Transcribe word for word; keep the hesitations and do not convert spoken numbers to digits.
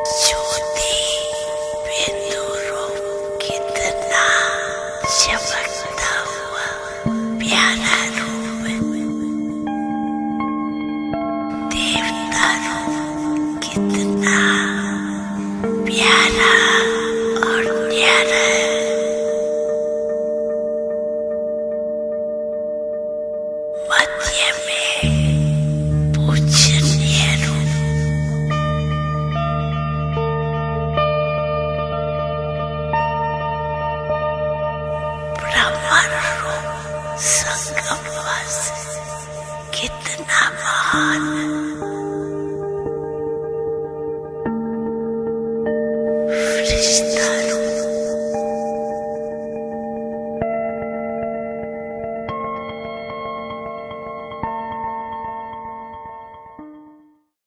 ज्योति बिंदु रूप कितना चमकता हुआ प्यारा रूप, देवता रूप कितना प्यारा और न्यारा है। मध्य में पूजनीय रूप, ब्रह्मांड रूप संगमवासी कितना महान, फरिश्ता